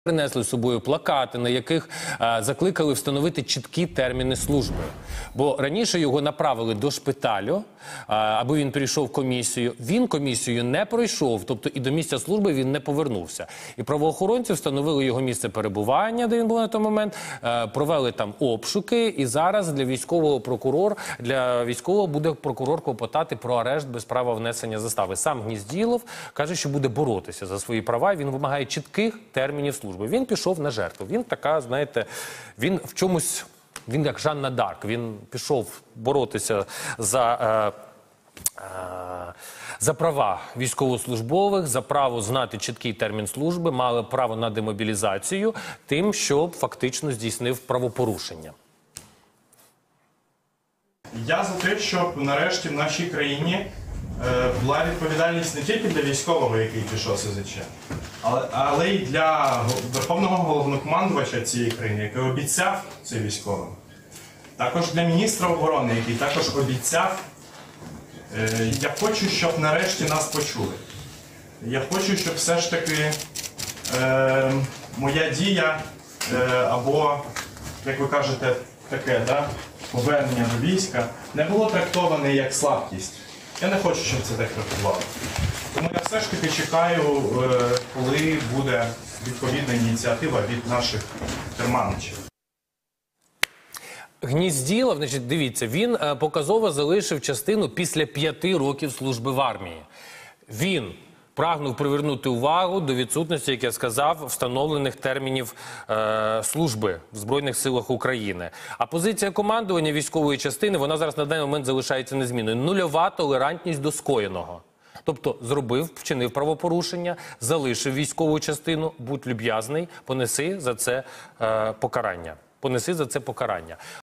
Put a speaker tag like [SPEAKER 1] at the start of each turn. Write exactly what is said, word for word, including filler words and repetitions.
[SPEAKER 1] Принесли з собою плакати, на яких а, закликали встановити чіткі терміни служби. Бо раніше його направили до шпиталю, а, аби він прийшов в комісію. Він комісію не пройшов, тобто і до місця служби він не повернувся. І правоохоронці встановили його місце перебування, де він був на той момент, а, провели там обшуки, і зараз для військового прокурора, для військового буде прокурор клопотати про арешт без права внесення застави. Сам Гнізділов каже, що буде боротися за свої права, він вимагає чітких термінів служби. Він пішов на жертву. Він така, знаєте, він в чомусь, він як Жанна Дарк, він пішов боротися за, е, е, за права військовослужбових, за право знати чіткий термін служби, мали право на демобілізацію, тим, що фактично здійснив правопорушення.
[SPEAKER 2] Я за те, щоб нарешті в нашій країні е, була відповідальність не тільки для військового, який пішов ес зет че, але, але й для Верховного Головнокомандувача цієї країни, який обіцяв це військовим. Також для міністра оборони, який також обіцяв. Е, я хочу, щоб нарешті нас почули. Я хочу, щоб все ж таки е, моя дія е, або, як ви кажете, таке, да, повернення до війська не було трактоване як слабкість. Я не хочу, щоб це так трактувало. Тому я все ж таки чекаю, коли буде відповідна ініціатива від наших керманичів.
[SPEAKER 1] Гнізділов, значить, дивіться, він е, показово залишив частину після п'яти років служби в армії. Він прагнув привернути увагу до відсутності, як я сказав, встановлених термінів е, служби в Збройних силах України. А позиція командування військової частини, вона зараз на даний момент залишається незмінною. Нульова толерантність до скоєного. Тобто зробив, вчинив правопорушення, залишив військову частину, будь люб'язний, понеси за це е, покарання. Понеси за це покарання.